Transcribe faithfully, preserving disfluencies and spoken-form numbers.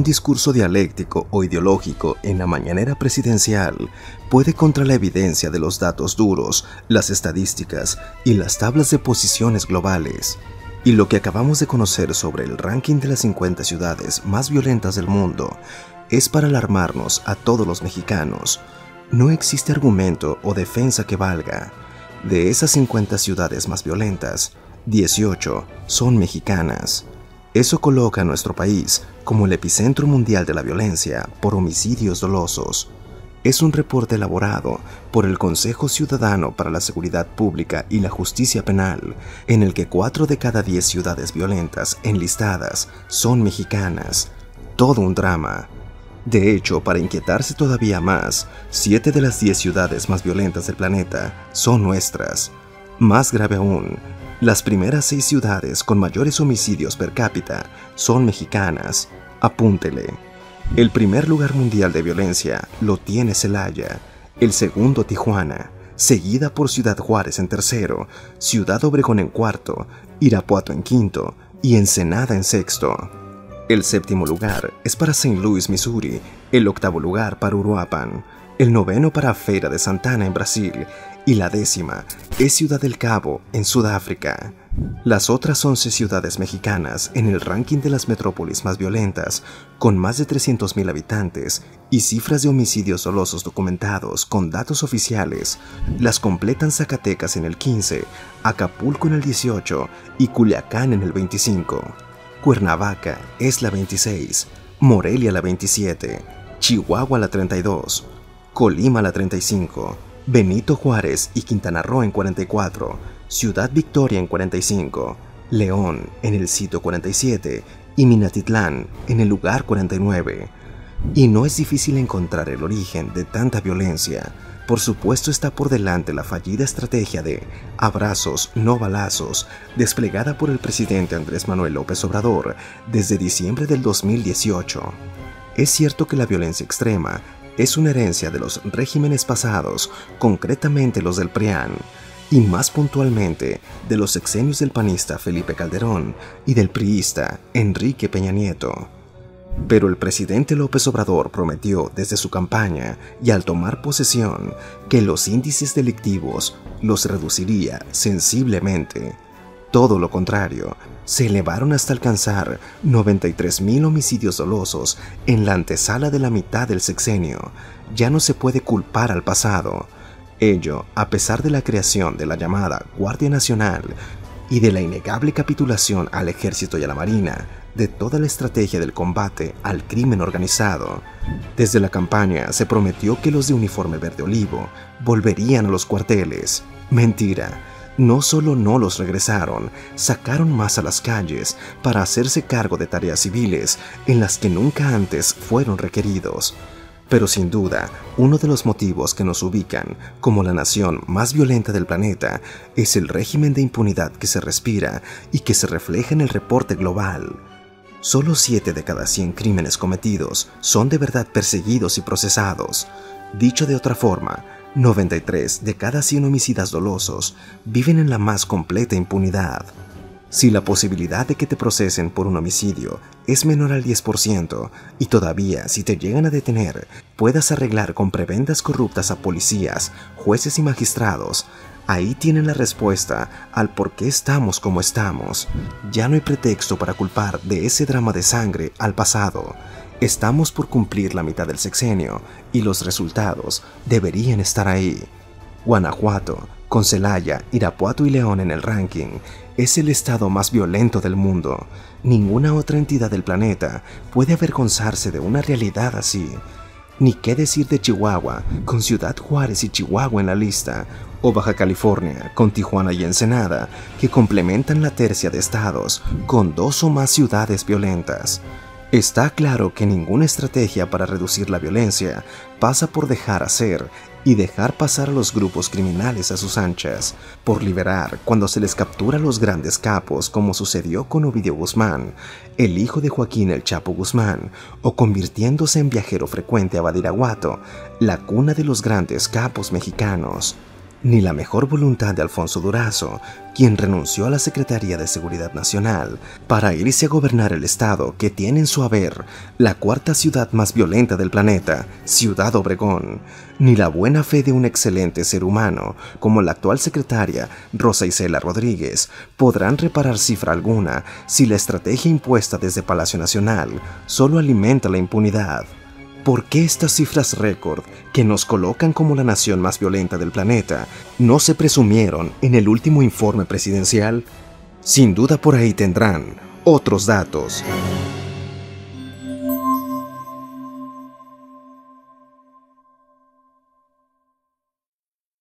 discurso dialéctico o ideológico en la mañanera presidencial puede contra la evidencia de los datos duros, las estadísticas y las tablas de posiciones globales. Y lo que acabamos de conocer sobre el ranking de las cincuenta ciudades más violentas del mundo es para alarmarnos a todos los mexicanos. No existe argumento o defensa que valga. De esas cincuenta ciudades más violentas, dieciocho son mexicanas. Eso coloca a nuestro país como el epicentro mundial de la violencia por homicidios dolosos. Es un reporte elaborado por el Consejo Ciudadano para la Seguridad Pública y la Justicia Penal, en el que cuatro de cada diez ciudades violentas enlistadas son mexicanas. Todo un drama. De hecho, para inquietarse todavía más, siete de las diez ciudades más violentas del planeta son nuestras. Más grave aún, las primeras seis ciudades con mayores homicidios per cápita son mexicanas. Apúntele. El primer lugar mundial de violencia lo tiene Celaya, el segundo Tijuana, seguida por Ciudad Juárez en tercero, Ciudad Obregón en cuarto, Irapuato en quinto y Ensenada en sexto. El séptimo lugar es para Saint Louis, Missouri, el octavo lugar para Uruapan, el noveno para Feira de Santana en Brasil y la décima es Ciudad del Cabo en Sudáfrica. Las otras once ciudades mexicanas en el ranking de las metrópolis más violentas, con más de trescientos mil habitantes y cifras de homicidios dolosos documentados con datos oficiales, las completan Zacatecas en el quince, Acapulco en el dieciocho y Culiacán en el veinticinco. Cuernavaca es la veintiséis, Morelia la veintisiete, Chihuahua la treinta y dos, Colima la treinta y cinco, Benito Juárez y Quintana Roo en cuarenta y cuatro, Ciudad Victoria en cuarenta y cinco, León en el sitio cuarenta y siete y Minatitlán en el lugar cuarenta y nueve. Y no es difícil encontrar el origen de tanta violencia. Por supuesto está por delante la fallida estrategia de abrazos, no balazos, desplegada por el presidente Andrés Manuel López Obrador desde diciembre del dos mil dieciocho. Es cierto que la violencia extrema es una herencia de los regímenes pasados, concretamente los del PRIAN, y más puntualmente de los sexenios del panista Felipe Calderón y del priista Enrique Peña Nieto. Pero el presidente López Obrador prometió desde su campaña y al tomar posesión que los índices delictivos los reduciría sensiblemente. Todo lo contrario, se elevaron hasta alcanzar noventa y tres mil homicidios dolosos en la antesala de la mitad del sexenio. Ya no se puede culpar al pasado. Ello, a pesar de la creación de la llamada Guardia Nacional y de la innegable capitulación al Ejército y a la Marina de toda la estrategia del combate al crimen organizado. Desde la campaña se prometió que los de uniforme verde olivo volverían a los cuarteles. Mentira. No solo no los regresaron, sacaron más a las calles para hacerse cargo de tareas civiles en las que nunca antes fueron requeridos. Pero sin duda, uno de los motivos que nos ubican como la nación más violenta del planeta es el régimen de impunidad que se respira y que se refleja en el reporte global. Solo siete de cada cien crímenes cometidos son de verdad perseguidos y procesados. Dicho de otra forma, noventa y tres de cada cien homicidas dolosos viven en la más completa impunidad. Si la posibilidad de que te procesen por un homicidio es menor al diez por ciento y todavía si te llegan a detener puedas arreglar con prebendas corruptas a policías, jueces y magistrados, ahí tienen la respuesta al por qué estamos como estamos. Ya no hay pretexto para culpar de ese drama de sangre al pasado. Estamos por cumplir la mitad del sexenio y los resultados deberían estar ahí. Guanajuato, con Celaya, Irapuato y León en el ranking, es el estado más violento del mundo. Ninguna otra entidad del planeta puede avergonzarse de una realidad así. Ni qué decir de Chihuahua, con Ciudad Juárez y Chihuahua en la lista, o Baja California, con Tijuana y Ensenada, que complementan la tercia de estados con dos o más ciudades violentas. Está claro que ninguna estrategia para reducir la violencia pasa por dejar hacer y dejar pasar a los grupos criminales a sus anchas, por liberar cuando se les captura a los grandes capos como sucedió con Ovidio Guzmán, el hijo de Joaquín El Chapo Guzmán, o convirtiéndose en viajero frecuente a Badiraguato, la cuna de los grandes capos mexicanos. ni la mejor voluntad de Alfonso Durazo, quien renunció a la Secretaría de Seguridad Nacional para irse a gobernar el estado que tiene en su haber la cuarta ciudad más violenta del planeta, Ciudad Obregón, ni la buena fe de un excelente ser humano como la actual secretaria Rosa Isela Rodríguez podrán reparar cifra alguna si la estrategia impuesta desde Palacio Nacional solo alimenta la impunidad. ¿Por qué estas cifras récord, que nos colocan como la nación más violenta del planeta, no se presumieron en el último informe presidencial? Sin duda por ahí tendrán otros datos.